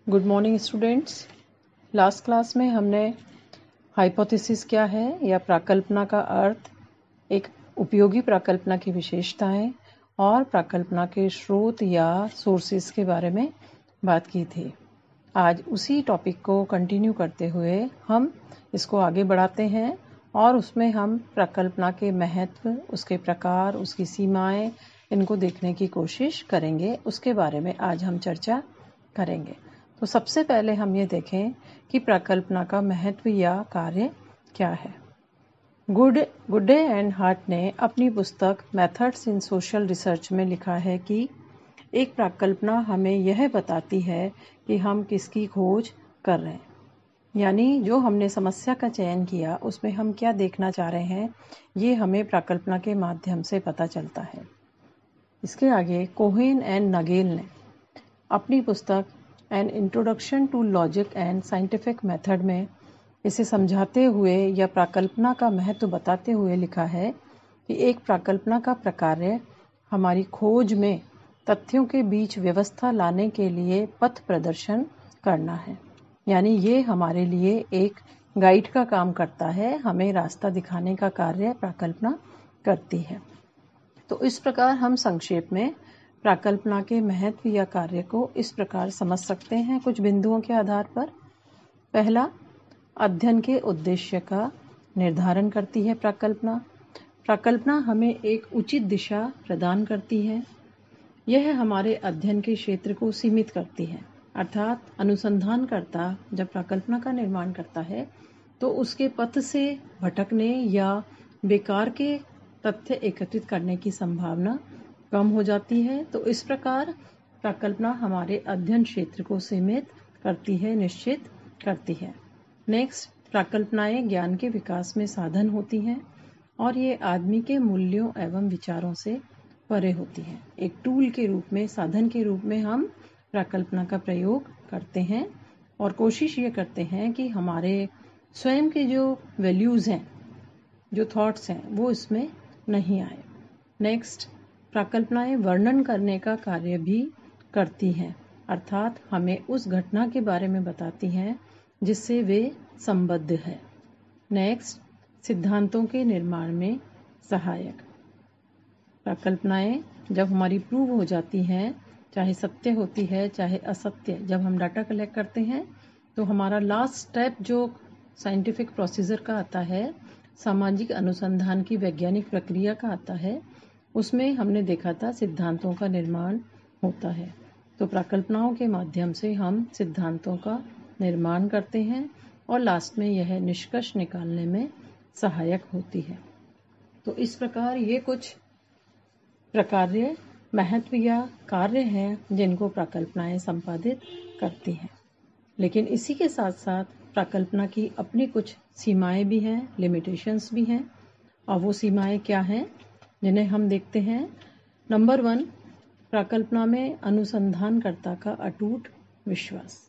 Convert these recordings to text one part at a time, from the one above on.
Good morning students. Last class में हमने hypothesis क्या है या प्राकल्पना का अर्थ, एक उपयोगी प्राकल्पना की विशेषताएं और प्राकल्पना के स्रोत या सोर्सेस के बारे में बात की थी। आज उसी टॉपिक को कंटिन्यू करते हुए हम इसको आगे बढ़ाते हैं और उसमें हम प्राकल्पना के महत्व, उसके प्रकार, उसकी सीमाएं, इनको देखने की कोशिश करेंगे। उसके बारे में आज हम चर्चा करेंगे। तो सबसे पहले हम ये देखें कि प्राकल्पना का महत्व या कार्य क्या है। गुडे एंड हार्ट ने अपनी पुस्तक मेथड्स इन सोशल रिसर्च में लिखा है कि एक प्राकल्पना हमें यह बताती है कि हम किसकी खोज कर रहे हैं, यानी जो हमने समस्या का चयन किया उसमें हम क्या देखना चाह रहे हैं, ये हमें प्राकल्पना के माध्यम से पता चलता है। इसके आगे कोहेन एंड नगेल ने अपनी पुस्तक an introduction to logic and scientific method में इसे समझाते हुए या प्राकल्पना का महत्व बताते हुए लिखा है कि एक प्राकल्पना का प्रकार्य हमारी खोज में तथ्यों के बीच व्यवस्था लाने के लिए पथ प्रदर्शन करना है, यानी ये हमारे लिए एक गाइड का काम करता है, हमें रास्ता दिखाने का कार्य प्राकल्पना करती है। तो इस प्रकार हम संक्षेप में प्राकल्पना के महत्व या कार्य को इस प्रकार समझ सकते हैं कुछ बिंदुओं के आधार पर। पहला, अध्ययन के उद्देश्य का निर्धारण करती है प्राकल्पना। प्राकल्पना हमें एक उचित दिशा प्रदान करती है। यह हमारे अध्ययन के क्षेत्र को सीमित करती है, अर्थात अनुसंधानकर्ता जब प्राकल्पना का निर्माण करता है तो उसके पथ से भटकने या बेकार के तथ्य एकत्रित करने की संभावना कम हो जाती है। तो इस प्रकार प्राकल्पना हमारे अध्ययन क्षेत्र को सीमित करती है, निश्चित करती है। नेक्स्ट, प्राकल्पनाएं ज्ञान के विकास में साधन होती हैं और ये आदमी के मूल्यों एवं विचारों से परे होती हैं। एक टूल के रूप में, साधन के रूप में हम प्राकल्पना का प्रयोग करते हैं और कोशिश ये करते हैं कि हमारे स्वयं के जो वैल्यूज़ हैं, जो थॉट्स हैं, वो इसमें नहीं आए। नेक्स्ट, प्राकल्पनाएं वर्णन करने का कार्य भी करती हैं, अर्थात हमें उस घटना के बारे में बताती हैं जिससे वे संबद्ध है। नेक्स्ट, सिद्धांतों के निर्माण में सहायक। प्राकल्पनाएं जब हमारी प्रूव हो जाती हैं, चाहे सत्य होती है चाहे असत्य, जब हम डाटा कलेक्ट करते हैं तो हमारा लास्ट स्टेप जो साइंटिफिक प्रोसीजर का आता है, सामाजिक अनुसंधान की वैज्ञानिक प्रक्रिया का आता है, उसमें हमने देखा था सिद्धांतों का निर्माण होता है। तो प्राकल्पनाओं के माध्यम से हम सिद्धांतों का निर्माण करते हैं और लास्ट में यह निष्कर्ष निकालने में सहायक होती है। तो इस प्रकार ये कुछ प्रकार्य, महत्व या कार्य हैं जिनको प्राकल्पनाएं संपादित करती हैं। लेकिन इसी के साथ साथ प्राकल्पना की अपनी कुछ सीमाएं भी हैं, लिमिटेशंस भी हैं। और वो सीमाएं क्या हैं जिन्हें हम देखते हैं। नंबर 1, प्राकल्पना में अनुसंधानकर्ता का अटूट विश्वास।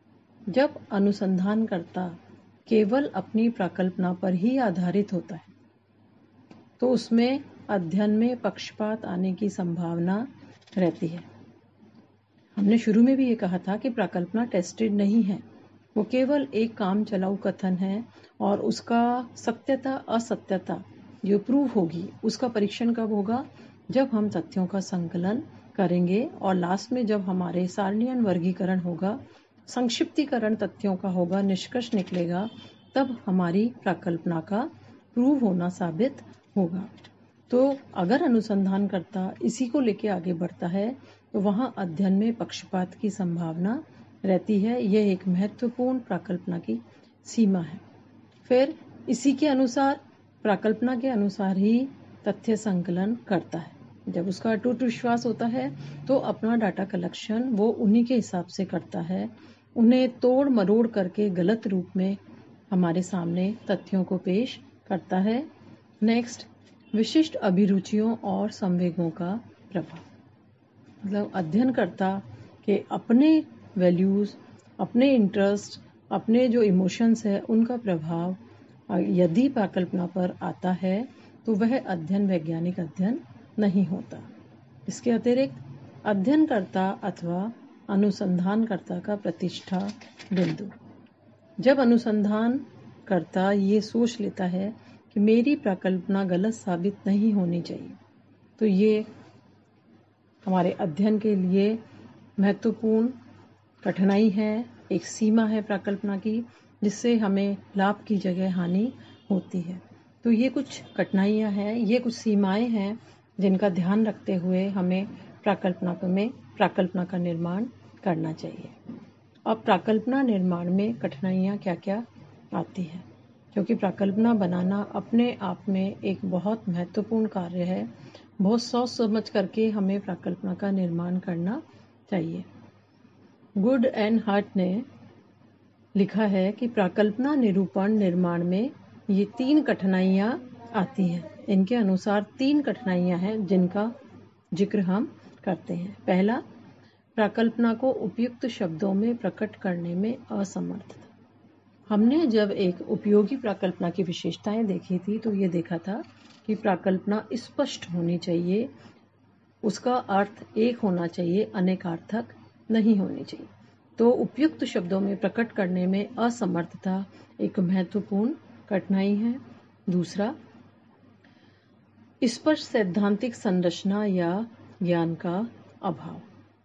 जब अनुसंधानकर्ता केवल अपनी प्राकल्पना पर ही आधारित होता है तो उसमें अध्ययन में पक्षपात आने की संभावना रहती है। हमने शुरू में भी ये कहा था कि प्राकल्पना टेस्टेड नहीं है, वो केवल एक काम चलाऊ कथन है और उसका सत्यता असत्यता जो प्रूव होगी उसका परीक्षण कब होगा, जब हम तथ्यों का संकलन करेंगे और लास्ट में जब हमारे सारणीय वर्गीकरण होगा, संक्षिप्तीकरण तथ्यों का होगा, निष्कर्ष निकलेगा, तब हमारी प्राकल्पना का प्रूव होना साबित होगा। तो अगर अनुसंधानकर्ता इसी को लेकर आगे बढ़ता है तो वहाँ अध्ययन में पक्षपात की संभावना रहती है। यह एक महत्वपूर्ण प्राकल्पना की सीमा है। फिर इसी के अनुसार, प्राकल्पना के अनुसार ही तथ्य संकलन करता है। जब उसका अटूट विश्वास होता है तो अपना डाटा कलेक्शन वो उन्हीं के हिसाब से करता है, उन्हें तोड़ मरोड़ करके गलत रूप में हमारे सामने तथ्यों को पेश करता है। नेक्स्ट, विशिष्ट अभिरुचियों और संवेगों का प्रभाव। मतलब अध्ययनकर्ता के अपने वैल्यूज़, अपने इंटरेस्ट, अपने जो इमोशंस है, उनका प्रभाव यदि प्राकल्पना पर आता है तो वह अध्ययन वैज्ञानिक अध्ययन नहीं होता। इसके अतिरिक्त अध्ययनकर्ता अथवा अनुसंधानकर्ता का प्रतिष्ठा बिंदु। जब अनुसंधानकर्ता ये सोच लेता है कि मेरी प्रकल्पना गलत साबित नहीं होनी चाहिए, तो ये हमारे अध्ययन के लिए महत्वपूर्ण कठिनाई है, एक सीमा है प्रकल्पना की, जिससे हमें लाभ की जगह हानि होती है। तो ये कुछ कठिनाइयाँ हैं, ये कुछ सीमाएं हैं जिनका ध्यान रखते हुए हमें प्राकल्पना का निर्माण करना चाहिए। अब प्राकल्पना निर्माण में कठिनाइयाँ क्या क्या आती हैं, क्योंकि प्राकल्पना बनाना अपने आप में एक बहुत महत्वपूर्ण कार्य है। बहुत सोच समझ करके हमें प्राकल्पना का निर्माण करना चाहिए। गुड एंड हर्ट ने लिखा है कि प्राकल्पना निरूपण निर्माण में ये 3 कठिनाइयाँ आती हैं। इनके अनुसार 3 कठिनाइयाँ हैं जिनका जिक्र हम करते हैं। पहला, प्राकल्पना को उपयुक्त शब्दों में प्रकट करने में असमर्थता। हमने जब एक उपयोगी प्राकल्पना की विशेषताएं देखी थी तो ये देखा था कि प्राकल्पना स्पष्ट होनी चाहिए, उसका अर्थ एक होना चाहिए, अनेकार्थक नहीं होनी चाहिए। तो उपयुक्त शब्दों में प्रकट करने में असमर्थता एक महत्वपूर्ण कठिनाई है। दूसरा, स्पष्ट सैद्धांतिक संरचना या ज्ञान का अभाव।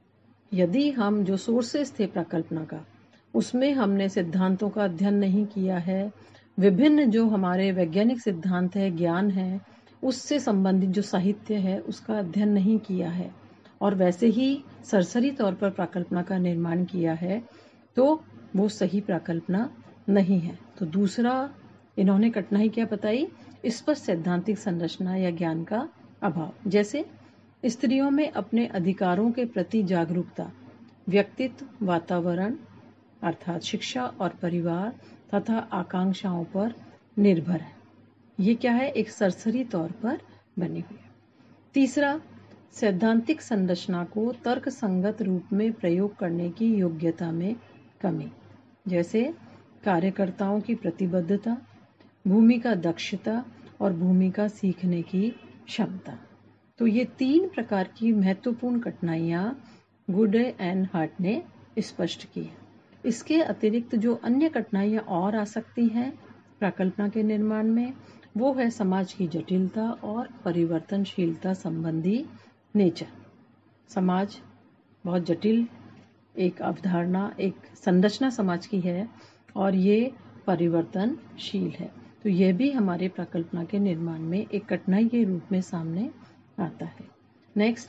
यदि हम जो सोर्सेस थे प्राकल्पना का, उसमें हमने सिद्धांतों का अध्ययन नहीं किया है, विभिन्न जो हमारे वैज्ञानिक सिद्धांत है, ज्ञान है, उससे संबंधित जो साहित्य है उसका अध्ययन नहीं किया है, और वैसे ही सरसरी तौर पर प्राकल्पना का निर्माण किया है, तो वो सही प्राकल्पना नहीं है। तो दूसरा इन्होंने कठिनाई क्या बताई? स्पष्ट सैद्धांतिक संरचना या ज्ञान का अभाव। जैसे स्त्रियों में अपने अधिकारों के प्रति जागरूकता व्यक्तित्व, वातावरण अर्थात शिक्षा और परिवार तथा आकांक्षाओं पर निर्भर है। ये क्या है? एक सरसरी तौर पर बनी हुई है। तीसरा, सैद्धांतिक संरचना को तर्क संगत रूप में प्रयोग करने की योग्यता में कमी। जैसे कार्यकर्ताओं की प्रतिबद्धता, भूमिका दक्षता और भूमिका सीखने की क्षमता। तो ये 3 प्रकार की महत्वपूर्ण कठिनाइयाँ गुड एंड हर्ट ने स्पष्ट की है। इसके अतिरिक्त जो अन्य कठिनाइयाँ और आ सकती हैं प्राकल्पना के निर्माण में, वो है समाज की जटिलता और परिवर्तनशीलता संबंधी नेचर। समाज बहुत जटिल एक अवधारणा, एक संरचना समाज की है और ये परिवर्तनशील है। तो यह भी हमारे प्राकल्पना के निर्माण में एक कठिनाई के रूप में सामने आता है। नेक्स्ट,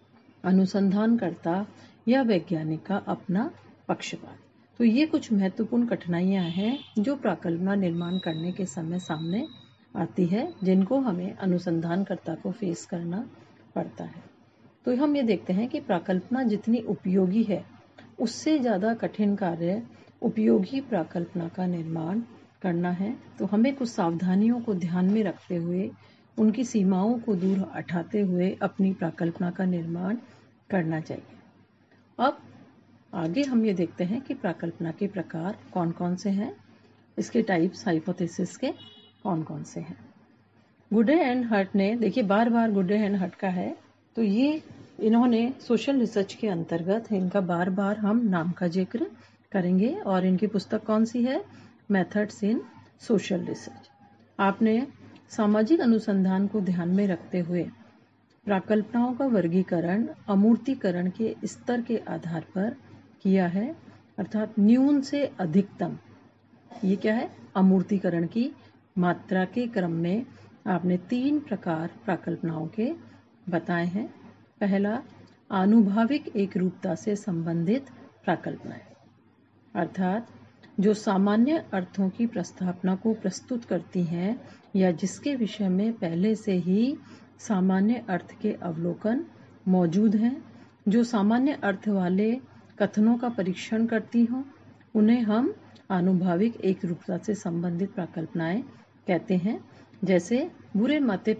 अनुसंधानकर्ता या वैज्ञानिक का अपना पक्षपात। तो ये कुछ महत्वपूर्ण कठिनाइयाँ हैं जो प्राकल्पना निर्माण करने के समय सामने आती है, जिनको हमें अनुसंधानकर्ता को फेस करना पड़ता है। तो हम ये देखते हैं कि प्राकल्पना जितनी उपयोगी है, उससे ज़्यादा कठिन कार्य उपयोगी प्राकल्पना का निर्माण करना है। तो हमें कुछ सावधानियों को ध्यान में रखते हुए, उनकी सीमाओं को दूर हटाते हुए अपनी प्राकल्पना का निर्माण करना चाहिए। अब आगे हम ये देखते हैं कि प्राकल्पना के प्रकार कौन कौन से हैं, इसके टाइप्स हाइपोथेसिस के कौन कौन से हैं। गुडे एंड हर्ट ने, देखिए बार बार गुडे एंड हर्ट का है, तो ये इन्होंने सोशल रिसर्च के अंतर्गत इनका बार बार हम नाम का जिक्र करेंगे। और इनकी पुस्तक कौन सी है? Methods in social research. आपने सामाजिक अनुसंधान को ध्यान में रखते हुए प्राकल्पनाओं का वर्गीकरण अमूर्तीकरण के स्तर के आधार पर किया है, अर्थात न्यून से अधिकतम। ये क्या है? अमूर्तीकरण की मात्रा के क्रम में आपने 3 प्रकार प्राकल्पनाओं के बताए हैं। पहला, आनुभाविक एक रूपता से संबंधित प्राकल्पनाएं, अर्थात जो सामान्य अर्थों की प्रस्थापना को प्रस्तुत करती हैं या जिसके विषय में पहले से ही सामान्य अर्थ के अवलोकन मौजूद हैं, जो सामान्य अर्थ वाले कथनों का परीक्षण करती हों, उन्हें हम आनुभाविक एक रूपता से संबंधित प्राकल्पनाएं कहते हैं। जैसे बुरे माता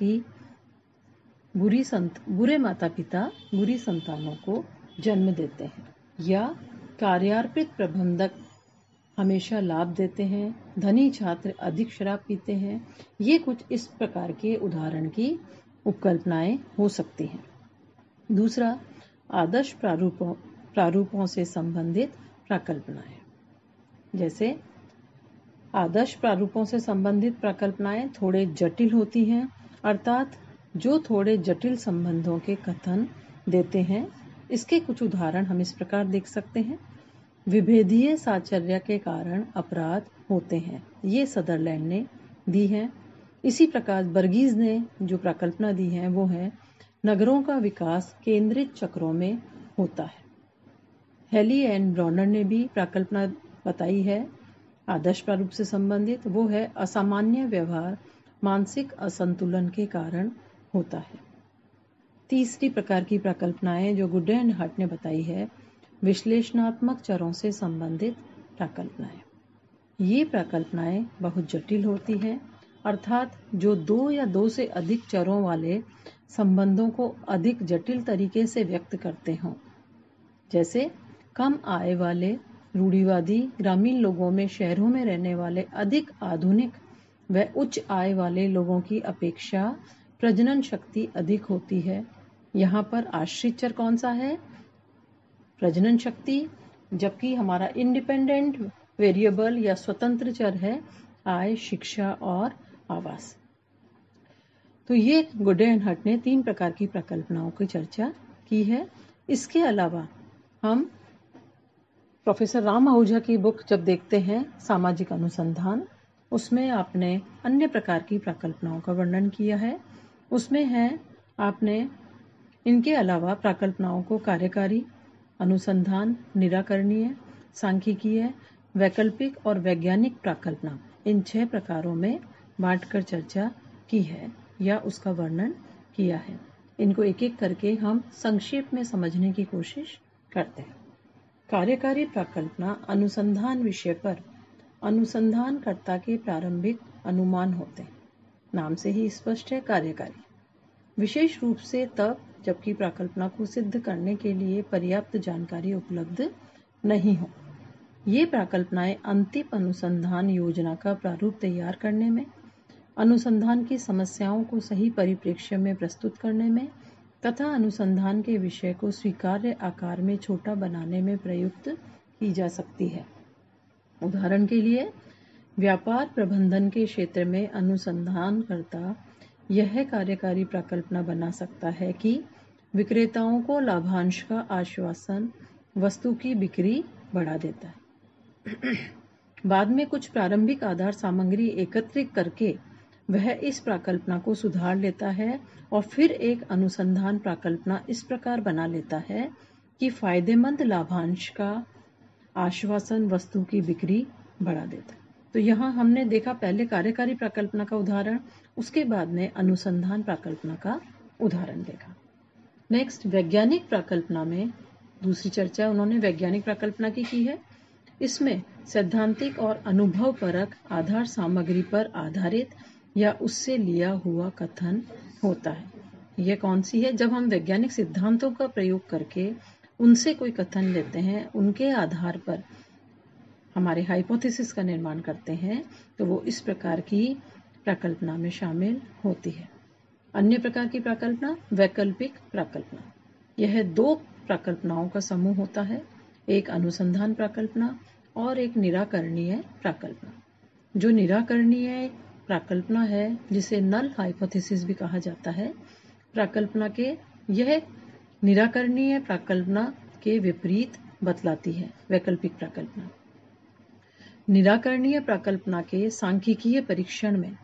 पिता बुरी संतानों को जन्म देते हैं, या कार्यार्पित प्रबंधक हमेशा लाभ देते हैं, धनी छात्र अधिक शराब पीते हैं। ये कुछ इस प्रकार के उदाहरण की उपकल्पनाएं हो सकती हैं। दूसरा, आदर्श प्रारूपों से संबंधित प्राकल्पनाएं। जैसे आदर्श प्रारूपों से संबंधित प्राकल्पनाएं थोड़े जटिल होती हैं, अर्थात जो थोड़े जटिल संबंधों के कथन देते हैं। इसके कुछ उदाहरण हम इस प्रकार देख सकते हैं। विभेदीय साचर्य के कारण अपराध होते हैं, ये सदरलैंड ने दी है। इसी प्रकार बर्गीज ने जो प्राकल्पना दी है वो है नगरों का विकास केंद्रित चक्रों में होता है। हेली एंड ब्रॉनर ने भी प्राकल्पना बताई है आदर्श प्रारूप से संबंधित, वो है असामान्य व्यवहार मानसिक असंतुलन के कारण होता है। तीसरी प्रकार की प्राकल्पनाएं जो गुड्डे एंड हट ने बताई है विश्लेषणात्मक चरों से संबंधित प्राकल्पनाएं। ये प्राकल्पनाएं बहुत जटिल होती हैं, अर्थात जो दो या दो से अधिक चरों वाले संबंधों को अधिक जटिल तरीके से व्यक्त करते हों। जैसे कम आय वाले रूढ़िवादी ग्रामीण लोगों में शहरों में रहने वाले अधिक आधुनिक व उच्च आय वाले लोगों की अपेक्षा प्रजनन शक्ति अधिक होती है। यहाँ पर आश्रित चर कौन सा है? प्रजनन शक्ति, जबकि हमारा इंडिपेंडेंट वेरिएबल या स्वतंत्र चर है आय, शिक्षा और आवास। तो ये गुड्डे एंड हट ने 3 प्रकार की प्राकल्पनाओं की चर्चा की है। इसके अलावा हम प्रोफेसर राम आहूजा की बुक जब देखते हैं सामाजिक अनुसंधान, उसमें आपने अन्य प्रकार की प्राकल्पनाओं का वर्णन किया है। उसमें है आपने इनके अलावा प्राकल्पनाओं को कार्यकारी, अनुसंधान, निराकरणीय, सांख्यिकीय, वैकल्पिक और वैज्ञानिक प्राकल्पना, इन 6 प्रकारों में बांटकर चर्चा की है या उसका वर्णन किया है। इनको एक एक करके हम संक्षेप में समझने की कोशिश करते हैं। कार्यकारी प्राकल्पना अनुसंधान विषय पर अनुसंधानकर्ता के प्रारंभिक अनुमान होते हैं। नाम से ही स्पष्ट है कार्यकारी, विशेष रूप से तब जबकि प्राकल्पना को सिद्ध करने के लिए पर्याप्त जानकारी उपलब्ध नहीं हो। ये प्राकल्पनाएं अंतिम अनुसंधान योजना का प्रारूप तैयार करने में, अनुसंधान की समस्याओं को सही परिप्रेक्ष्य में प्रस्तुत करने में तथा अनुसंधान के विषय को स्वीकार्य आकार में छोटा बनाने में प्रयुक्त की जा सकती है। उदाहरण के लिए व्यापार प्रबंधन के क्षेत्र में अनुसंधानकर्ता यह कार्यकारी प्राकल्पना बना सकता है कि विक्रेताओं को लाभांश का आश्वासन वस्तु की बिक्री बढ़ा देता है। बाद में कुछ प्रारंभिक आधार सामग्री एकत्रित करके वह इस प्राकल्पना को सुधार लेता है और फिर एक अनुसंधान प्राकल्पना इस प्रकार बना लेता है कि फायदेमंद लाभांश का आश्वासन वस्तु की बिक्री बढ़ा देता है। तो यहाँ हमने देखा पहले कार्यकारी प्राकल्पना का उदाहरण, उसके बाद में अनुसंधान प्राकल्पना का उदाहरण देखा। नेक्स्ट वैज्ञानिक प्राकल्पना में दूसरी चर्चा उन्होंने वैज्ञानिक प्राकल्पना की है। इसमें सैद्धांतिक और अनुभवपरक आधार सामग्री पर आधारित या उससे लिया हुआ कथन होता है। यह कौन सी है? जब हम वैज्ञानिक सिद्धांतों का प्रयोग करके उनसे कोई कथन लेते हैं, उनके आधार पर हमारे हाइपोथेसिस का निर्माण करते हैं, तो वो इस प्रकार की प्राकल्पना में शामिल होती है। अन्य प्रकार की प्राकल्पना वैकल्पिक प्राकल्पना। यह 2 प्राकल्पनाओं का समूह होता है, एक अनुसंधान प्राकल्पना और एक निराकरणीय प्राकल्पना। जो निराकरणीय प्राकल्पना है, जिसे नल हाइपोथेसिस भी कहा जाता है, प्राकल्पना के यह निराकरणीय प्राकल्पना के विपरीत बतलाती है। वैकल्पिक प्राकल्पना निराकरणीय प्राकल्पना के सांख्यिकीय परीक्षण में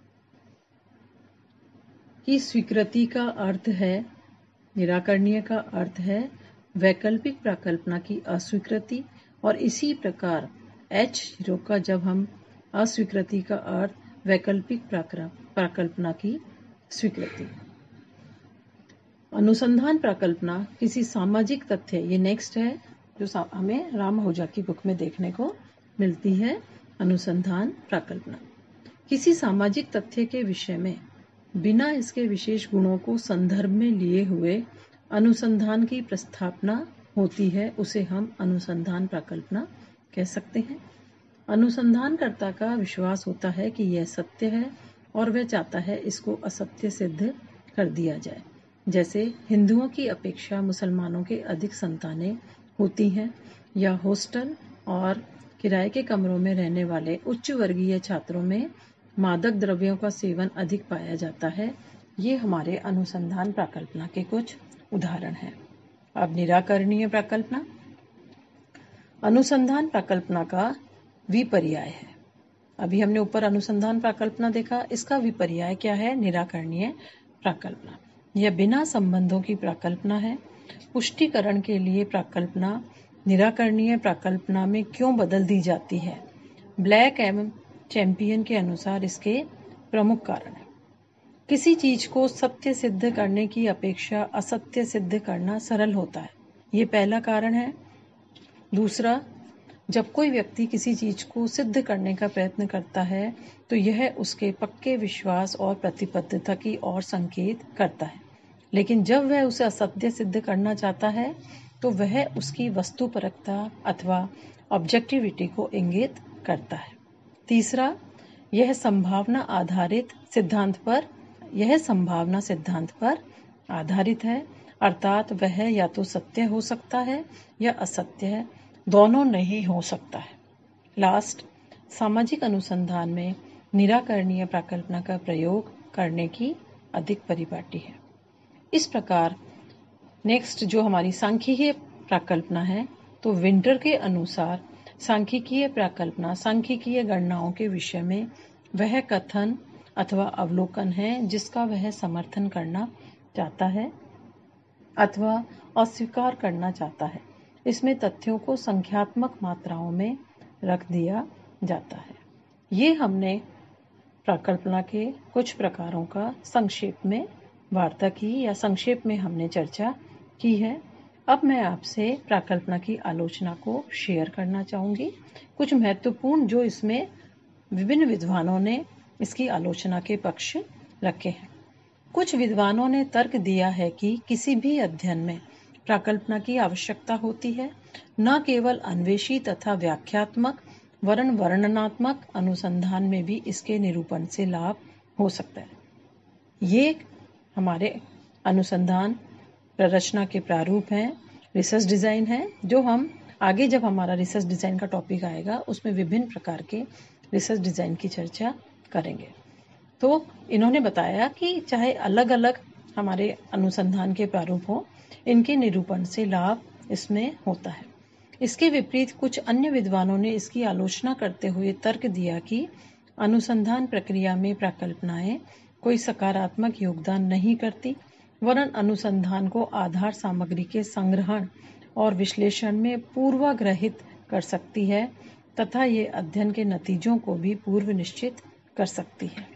की स्वीकृति का अर्थ है, निराकरणीय का अर्थ है वैकल्पिक प्राकल्पना की अस्वीकृति, और इसी प्रकार H0 का जब हम अस्वीकृति का अर्थ वैकल्पिक प्राकल्पना की स्वीकृति। अनुसंधान प्राकल्पना किसी सामाजिक तथ्य, ये नेक्स्ट है जो हमें राम आहूजा की बुक में देखने को मिलती है। अनुसंधान प्राकल्पना किसी सामाजिक तथ्य के विषय में बिना इसके विशेष गुणों को संदर्भ में लिए हुए अनुसंधान की प्रस्थापना होती है, उसे हम अनुसंधान प्राकल्पना कह सकते हैं। अनुसंधानकर्ता का विश्वास होता है कि यह सत्य है और वह चाहता है इसको असत्य सिद्ध कर दिया जाए। जैसे हिंदुओं की अपेक्षा मुसलमानों के अधिक संतानें होती हैं या हॉस्टल और किराए के कमरों में रहने वाले उच्च वर्गीय छात्रों में मादक द्रव्यों का सेवन अधिक पाया जाता है। ये हमारे अनुसंधान प्राकल्पना के कुछ उदाहरण हैं। अब निराकरणीय प्राकल्पना। अनुसंधान प्राकल्पना का विपर्याय है। अभी हमने ऊपर अनुसंधान प्राकल्पना देखा, इसका विपर्याय क्या है? निराकरणीय प्राकल्पना। यह बिना संबंधों की प्राकल्पना है। पुष्टिकरण के लिए प्राकल्पना निराकरणीय प्राकल्पना में क्यों बदल दी जाती है? ब्लैक एवं चैंपियन के अनुसार इसके प्रमुख कारण है। किसी चीज को सत्य सिद्ध करने की अपेक्षा असत्य सिद्ध करना सरल होता है, ये पहला कारण है। दूसरा, जब कोई व्यक्ति किसी चीज को सिद्ध करने का प्रयत्न करता है तो यह उसके पक्के विश्वास और प्रतिबद्धता की ओर संकेत करता है, लेकिन जब वह उसे असत्य सिद्ध करना चाहता है तो वह उसकी वस्तुपरकता अथवा ऑब्जेक्टिविटी को इंगित करता है। तीसरा, यह संभावना सिद्धांत पर आधारित है, अर्थात वह या तो सत्य हो सकता है या असत्य है, दोनों नहीं हो सकता है। लास्ट, सामाजिक अनुसंधान में निराकरणीय प्राकल्पना का प्रयोग करने की अधिक परिपाटी है। इस प्रकार नेक्स्ट जो हमारी सांख्यिकीय प्राकल्पना है, तो विंटर के अनुसार सांख्यिकीय प्राकल्पना सांख्यिकीय गणनाओं के विषय में वह कथन अथवा अवलोकन है जिसका वह समर्थन करना चाहता है अथवा अस्वीकार करना चाहता है। इसमें तथ्यों को संख्यात्मक मात्राओं में रख दिया जाता है। ये हमने प्राकल्पना के कुछ प्रकारों का संक्षेप में वार्ता की या संक्षेप में हमने चर्चा की है। अब मैं आपसे प्राकल्पना की आलोचना को शेयर करना चाहूँगी। कुछ महत्वपूर्ण जो इसमें विभिन्न विद्वानों ने इसकी आलोचना के पक्ष रखे हैं। कुछ विद्वानों ने तर्क दिया है कि किसी भी अध्ययन में प्राकल्पना की आवश्यकता होती है, न केवल अन्वेषी तथा व्याख्यात्मक वरन वर्णनात्मक अनुसंधान में भी इसके निरूपण से लाभ हो सकता है। ये हमारे अनुसंधान प्ररचना के प्रारूप हैं, रिसर्च डिज़ाइन है, जो हम आगे जब हमारा रिसर्च डिज़ाइन का टॉपिक आएगा उसमें विभिन्न प्रकार के रिसर्च डिज़ाइन की चर्चा करेंगे। तो इन्होंने बताया कि चाहे अलग अलग हमारे अनुसंधान के प्रारूप हो, इनके निरूपण से लाभ इसमें होता है। इसके विपरीत कुछ अन्य विद्वानों ने इसकी आलोचना करते हुए तर्क दिया कि अनुसंधान प्रक्रिया में प्राकल्पनाएं कोई सकारात्मक योगदान नहीं करती, वरन अनुसंधान को आधार सामग्री के संग्रहण और विश्लेषण में पूर्वाग्रहित कर सकती है तथा ये अध्ययन के नतीजों को भी पूर्व निश्चित कर सकती है।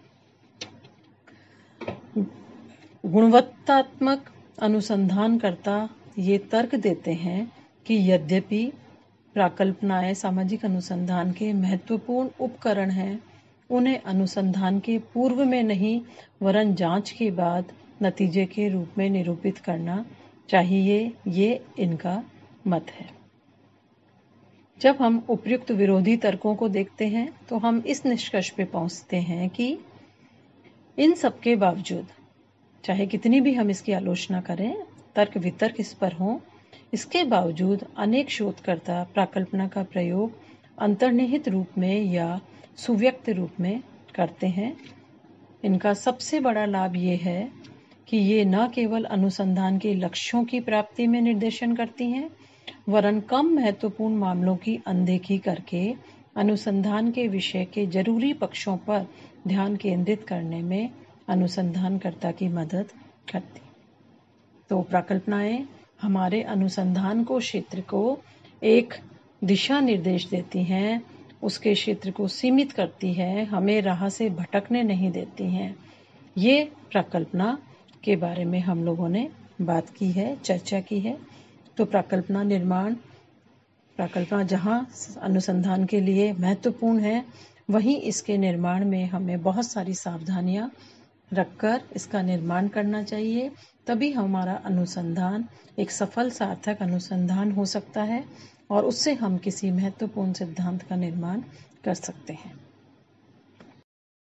गुणवत्तात्मक अनुसंधानकर्ता ये तर्क देते हैं कि यद्यपि प्राकल्पनाएं सामाजिक अनुसंधान के महत्वपूर्ण उपकरण हैं, उन्हें अनुसंधान के पूर्व में नहीं वरन जांच के बाद नतीजे के रूप में निरूपित करना चाहिए, ये इनका मत है। जब हम उपयुक्त विरोधी तर्कों को देखते हैं तो हम इस निष्कर्ष पे पहुंचते हैं कि इन सब के बावजूद, चाहे कितनी भी हम इसकी आलोचना करें, तर्क वितर्क इस पर हों, इसके बावजूद अनेक शोधकर्ता प्राकल्पना का प्रयोग अंतर्निहित रूप में या सुव्यक्त रूप में करते हैं। इनका सबसे बड़ा लाभ ये है कि ये न केवल अनुसंधान के लक्ष्यों की प्राप्ति में निर्देशन करती हैं, वरन कम महत्वपूर्ण मामलों की अनदेखी करके अनुसंधान के विषय के जरूरी पक्षों पर ध्यान केंद्रित करने में अनुसंधानकर्ता की मदद करती। तो प्राकल्पनाएं हमारे अनुसंधान को क्षेत्र को एक दिशा निर्देश देती हैं, उसके क्षेत्र को सीमित करती है, हमें राह से भटकने नहीं देती हैं। ये प्राकल्पना के बारे में हम लोगों ने बात की है, चर्चा की है। तो प्राकल्पना जहाँ अनुसंधान के लिए महत्वपूर्ण है, वहीं इसके निर्माण में हमें बहुत सारी सावधानियां रखकर इसका निर्माण करना चाहिए, तभी हमारा अनुसंधान एक सफल सार्थक अनुसंधान हो सकता है और उससे हम किसी महत्वपूर्ण सिद्धांत का निर्माण कर सकते हैं।